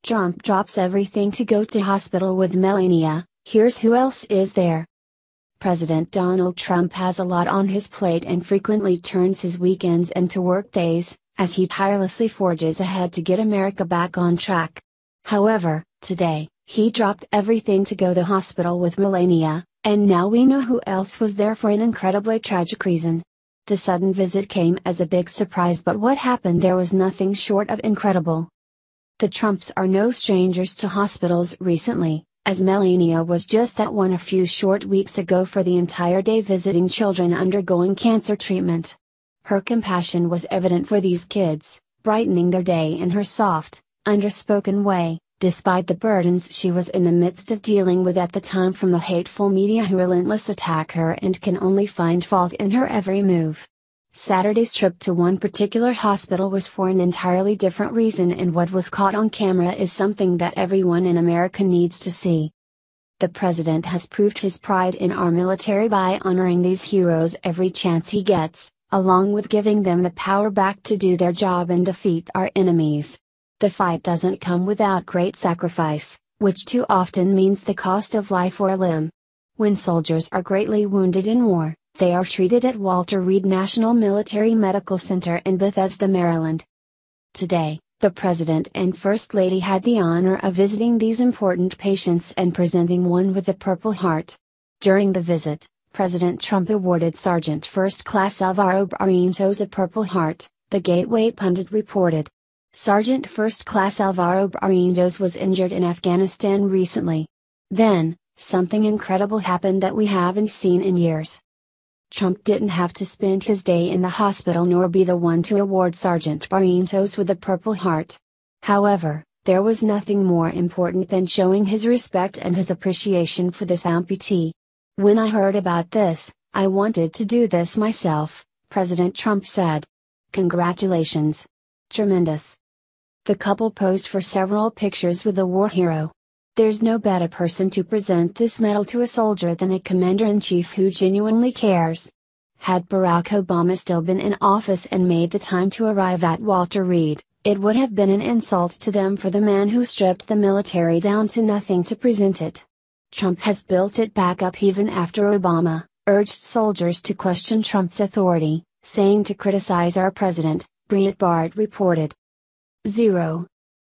Trump drops everything to go to hospital with Melania. Here's who else is there. President Donald Trump has a lot on his plate and frequently turns his weekends into work days, as he tirelessly forges ahead to get America back on track. However, today, he dropped everything to go to the hospital with Melania, and now we know who else was there for an incredibly tragic reason. The sudden visit came as a big surprise, but what happened there was nothing short of incredible. The Trumps are no strangers to hospitals recently, as Melania was just at one a few short weeks ago for the entire day visiting children undergoing cancer treatment. Her compassion was evident for these kids, brightening their day in her soft, underspoken way, despite the burdens she was in the midst of dealing with at the time from the hateful media who relentlessly attack her and can only find fault in her every move. Saturday's trip to one particular hospital was for an entirely different reason, and what was caught on camera is something that everyone in America needs to see. The president has proved his pride in our military by honoring these heroes every chance he gets, along with giving them the power back to do their job and defeat our enemies. The fight doesn't come without great sacrifice, which too often means the cost of life or limb. When soldiers are greatly wounded in war, they are treated at Walter Reed National Military Medical Center in Bethesda, Maryland. Today, the President and First Lady had the honor of visiting these important patients and presenting one with a Purple Heart. During the visit, President Trump awarded Sergeant First Class Alvaro Barrientos a Purple Heart, the Gateway pundit reported. Sergeant First Class Alvaro Barrientos was injured in Afghanistan recently. Then, something incredible happened that we haven't seen in years. Trump didn't have to spend his day in the hospital nor be the one to award Sergeant Barrientos with a Purple Heart. However, there was nothing more important than showing his respect and his appreciation for this amputee. When I heard about this, I wanted to do this myself, President Trump said. Congratulations. Tremendous. The couple posed for several pictures with the war hero. There's no better person to present this medal to a soldier than a commander-in-chief who genuinely cares. Had Barack Obama still been in office and made the time to arrive at Walter Reed, it would have been an insult to them for the man who stripped the military down to nothing to present it. Trump has built it back up even after Obama urged soldiers to question Trump's authority, saying to criticize our president, Breitbart reported. 0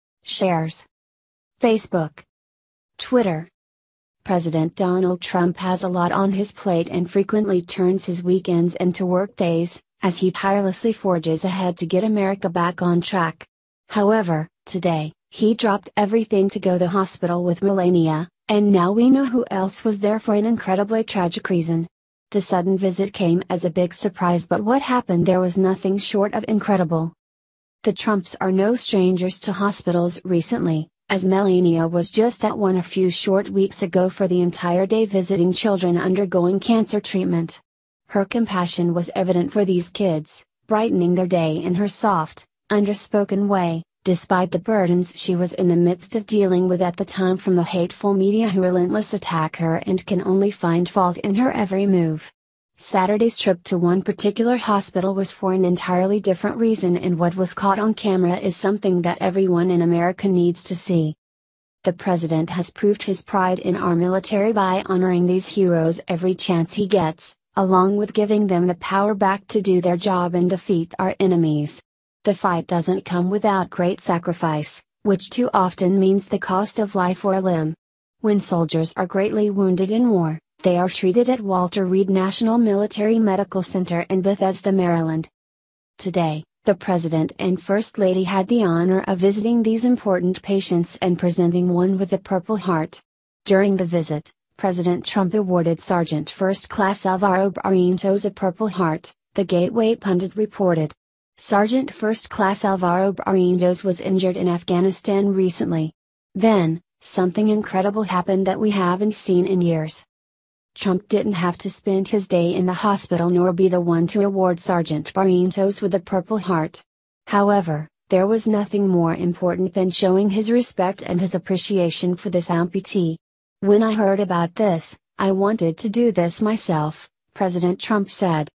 shares. Facebook. Twitter. President Donald Trump has a lot on his plate and frequently turns his weekends into work days, as he tirelessly forges ahead to get America back on track. However, today, he dropped everything to go to the hospital with Melania, and now we know who else was there for an incredibly tragic reason. The sudden visit came as a big surprise, but what happened there was nothing short of incredible. The Trumps are no strangers to hospitals recently, as Melania was just at one a few short weeks ago for the entire day visiting children undergoing cancer treatment. Her compassion was evident for these kids, brightening their day in her soft, underspoken way, despite the burdens she was in the midst of dealing with at the time from the hateful media who relentlessly attack her and can only find fault in her every move. Saturday's trip to one particular hospital was for an entirely different reason, and what was caught on camera is something that everyone in America needs to see. The president has proved his pride in our military by honoring these heroes every chance he gets, along with giving them the power back to do their job and defeat our enemies. The fight doesn't come without great sacrifice, which too often means the cost of life or limb. When soldiers are greatly wounded in war, they are treated at Walter Reed National Military Medical Center in Bethesda, Maryland. Today, the President and First Lady had the honor of visiting these important patients and presenting one with a Purple Heart. During the visit, President Trump awarded Sergeant First Class Alvaro Barrientos a Purple Heart, the Gateway pundit reported. Sergeant First Class Alvaro Barrientos was injured in Afghanistan recently. Then, something incredible happened that we haven't seen in years. Trump didn't have to spend his day in the hospital nor be the one to award Sergeant Barrientos with a Purple Heart. However, there was nothing more important than showing his respect and his appreciation for this amputee. When I heard about this, I wanted to do this myself, President Trump said.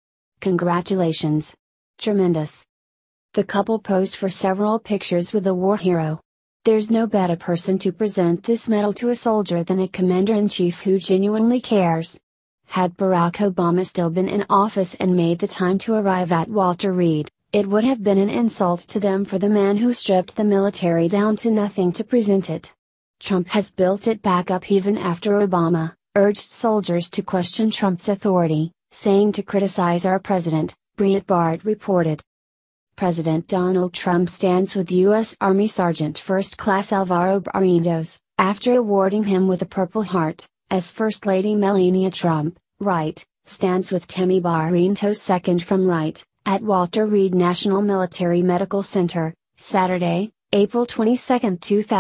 Congratulations. Tremendous. The couple posed for several pictures with the war hero. There's no better person to present this medal to a soldier than a commander-in-chief who genuinely cares. Had Barack Obama still been in office and made the time to arrive at Walter Reed, it would have been an insult to them for the man who stripped the military down to nothing to present it. Trump has built it back up even after Obama urged soldiers to question Trump's authority, saying to criticize our president, Breitbart reported. President Donald Trump stands with U.S. Army Sergeant First Class Alvaro Barrientos, after awarding him with a Purple Heart, as First Lady Melania Trump, right, stands with Tammy Barrientos second from right, at Walter Reed National Military Medical Center, Saturday, April 22,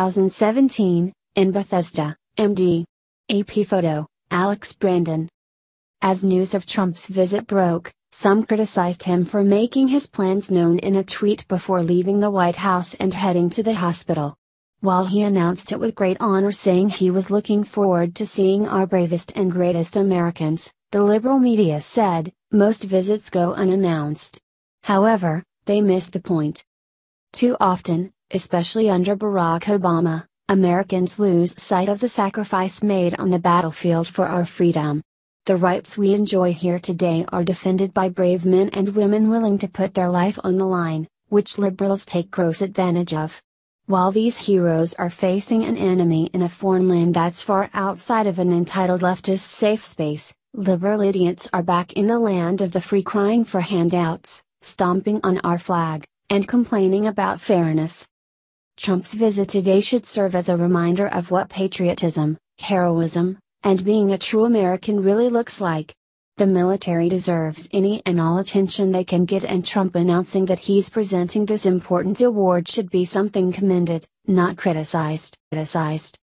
2017, in Bethesda, MD. AP photo, Alex Brandon. As news of Trump's visit broke, some criticized him for making his plans known in a tweet before leaving the White House and heading to the hospital. While he announced it with great honor, saying he was looking forward to seeing our bravest and greatest Americans, the liberal media said, most visits go unannounced. However, they missed the point. Too often, especially under Barack Obama, Americans lose sight of the sacrifice made on the battlefield for our freedom. The rights we enjoy here today are defended by brave men and women willing to put their life on the line, which liberals take gross advantage of. While these heroes are facing an enemy in a foreign land that's far outside of an entitled leftist safe space, liberal idiots are back in the land of the free crying for handouts, stomping on our flag, and complaining about fairness. Trump's visit today should serve as a reminder of what patriotism, heroism, and being a true American really looks like. The military deserves any and all attention they can get, and Trump announcing that he's presenting this important award should be something commended, not criticized.